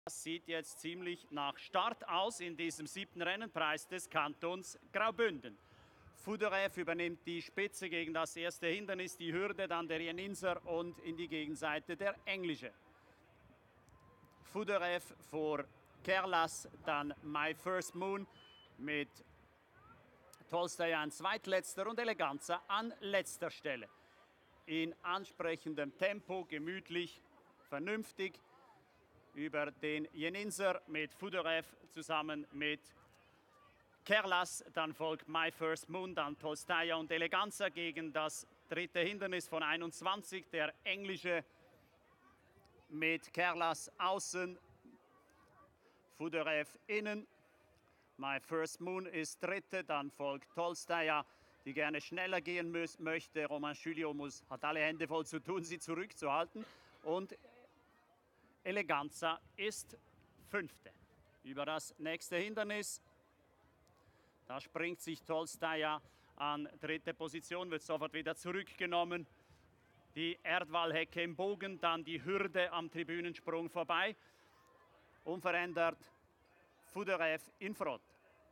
Das sieht jetzt ziemlich nach Start aus in diesem 7. Rennenpreis des Kantons Graubünden. Fuderev übernimmt die Spitze gegen das erste Hindernis, die Hürde, dann der Jeninser und in die Gegenseite der Englische. Fuderev vor Kerlas, dann My First Moon mit Tolstoi an zweitletzter und Eleganza an letzter Stelle. In ansprechendem Tempo, gemütlich, vernünftig über den Jeninser mit Fuderev zusammen mit Kerlas, dann folgt My First Moon, dann Tolstoi und Eleganza gegen das dritte Hindernis von 21, der Englische mit Kerlas außen, Fuderev innen. My First Moon ist dritte, dann folgt Tolstoi, die gerne schneller gehen möchte. Romain Chuliot hat alle Hände voll zu tun, sie zurückzuhalten. Und Eleganza ist fünfte. Über das nächste Hindernis, da springt sich Tolstoi an dritte Position, wird sofort wieder zurückgenommen. Die Erdwallhecke im Bogen, dann die Hürde am Tribünensprung vorbei. Unverändert Fuderev in Front.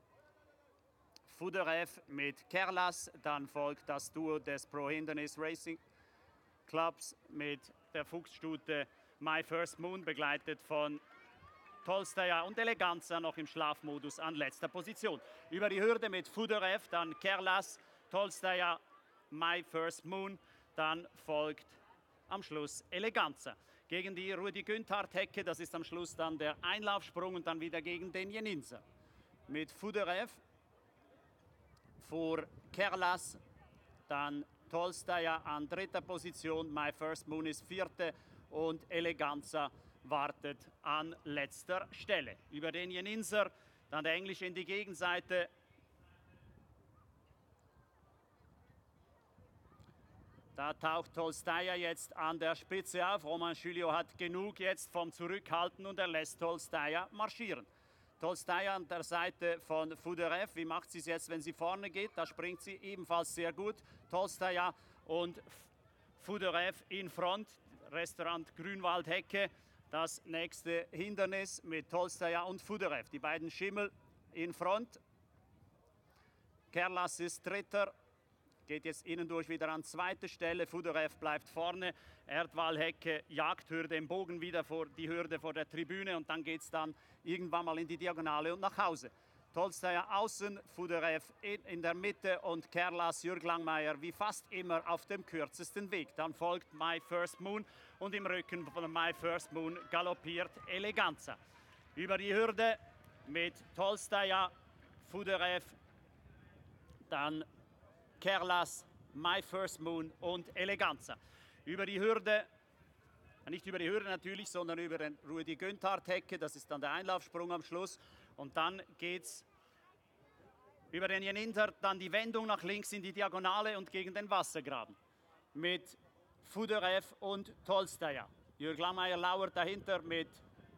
Fuderev mit Kerlas, dann folgt das Duo des Pro Hindernis Racing Clubs mit der Fuchsstute My First Moon, begleitet von Tolstoi und Eleganza noch im Schlafmodus an letzter Position. Über die Hürde mit Fuderev, dann Kerlas, Tolstoi, My First Moon, dann folgt am Schluss Eleganza. Gegen die Rudi Günthard-Hecke, das ist am Schluss dann der Einlaufsprung und dann wieder gegen den Jeninser. Mit Fuderev vor Kerlas, dann Tolstoi an dritter Position, My First Moon ist vierte und Eleganza wartet an letzter Stelle. Über den Jeninser, dann der Englische in die Gegenseite. Da taucht Tolstoi jetzt an der Spitze auf. Romain Chuliot hat genug jetzt vom Zurückhalten und er lässt Tolstoi marschieren. Tolstoi an der Seite von Fuderev. Wie macht sie es jetzt, wenn sie vorne geht? Da springt sie ebenfalls sehr gut. Tolstoi und Fuderev in Front. Restaurant Grünwaldhecke. Das nächste Hindernis mit Tolstoi und Fuderev. Die beiden Schimmel in Front. Kerlas ist dritter. Geht jetzt innen durch wieder an zweite Stelle. Fuderev bleibt vorne. Erdwallhecke, Jagdhürde im Bogen wieder vor die Hürde vor der Tribüne und dann geht es dann irgendwann mal in die Diagonale und nach Hause. Tolstoi außen, Fuderev in der Mitte und Kerlas, Jürg Langmeier wie fast immer auf dem kürzesten Weg. Dann folgt My First Moon und im Rücken von My First Moon galoppiert Eleganza. Über die Hürde mit Tolstoi, Fuderev, dann Kerlas, My First Moon und Eleganza. Über die Hürde, nicht über die Hürde natürlich, sondern über den Rudi Günthard-Hecke, das ist dann der Einlaufsprung am Schluss. Und dann geht es über den Jeninser, dann die Wendung nach links in die Diagonale und gegen den Wassergraben. Mit Fuderev und Tolstoi. Jürg Langmeier lauert dahinter mit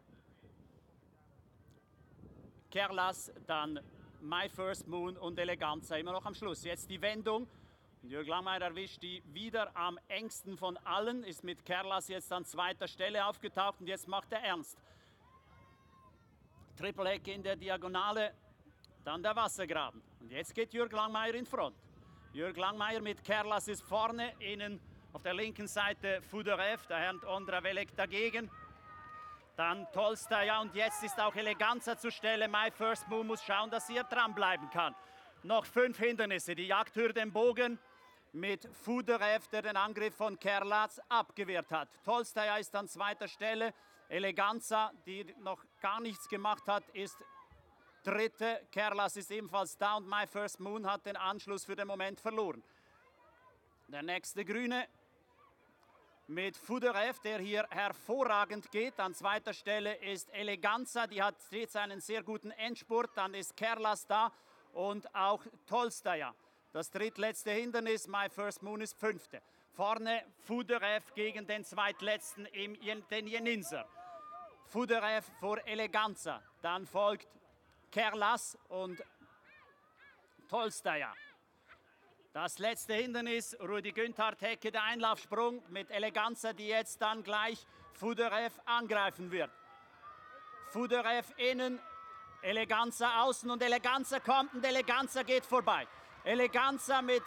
Kerlas, dann My First Moon und Eleganza immer noch am Schluss. Jetzt die Wendung. Jürg Langmeier erwischt die wieder am engsten von allen, ist mit Kerlas jetzt an zweiter Stelle aufgetaucht und jetzt macht er ernst. Triplehecke in der Diagonale, dann der Wassergraben. Und jetzt geht Jürg Langmeier in Front. Jürg Langmeier mit Kerlas ist vorne, innen auf der linken Seite Fuderev, der Herr Ondra Velek dagegen. Dann Tolstoi und jetzt ist auch Eleganza zur Stelle. My First Moon muss schauen, dass sie hier dranbleiben kann. Noch 5 Hindernisse, die Jagdhürde im Bogen mit Fuderev, der den Angriff von Kerlas abgewehrt hat. Tolstoi ist an zweiter Stelle. Eleganza, die noch gar nichts gemacht hat, ist dritte. Kerlas ist ebenfalls da und My First Moon hat den Anschluss für den Moment verloren. Der nächste Grüne mit Fuderev, der hier hervorragend geht. An zweiter Stelle ist Eleganza, die hat jetzt einen sehr guten Endspurt. Dann ist Kerlas da und auch Tolstoi. Das drittletzte Hindernis, My First Moon, ist fünfte. Vorne Fuderev gegen den zweitletzten, den Jeninser. Fuderev vor Eleganza. Dann folgt Kerlas und Tolstoi. Das letzte Hindernis, Rudi Günthard-Hecke, der Einlaufsprung mit Eleganza, die jetzt dann gleich Fuderev angreifen wird. Fuderev innen, Eleganza außen und Eleganza kommt und Eleganza geht vorbei. Eleganza mit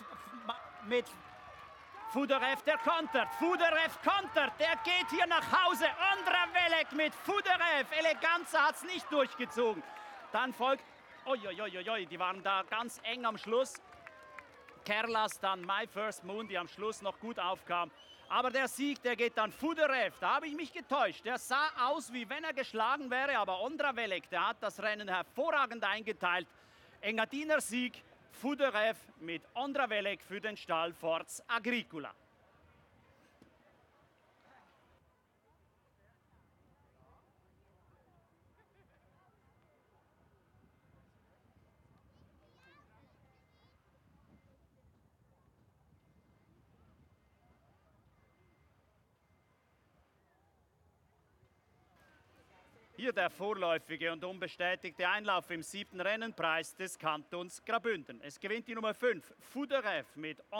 Fuderev, der kontert. Fuderev kontert, der geht hier nach Hause. Ondravelek mit Fuderev. Eleganza hat es nicht durchgezogen. Dann folgt, die waren da ganz eng am Schluss. Kerlas, dann My First Moon, die am Schluss noch gut aufkam. Aber der Sieg, der geht dann Fuderev. Da habe ich mich getäuscht. Der sah aus, wie wenn er geschlagen wäre, aber Ondravelek, der hat das Rennen hervorragend eingeteilt. Engadiner Sieg, Fuderev mit Ondravelek für den Stall Forz Agricola. Hier der vorläufige und unbestätigte Einlauf im 7. Rennenpreis des Kantons Graubünden. Es gewinnt die Nummer 5, Fuderev mit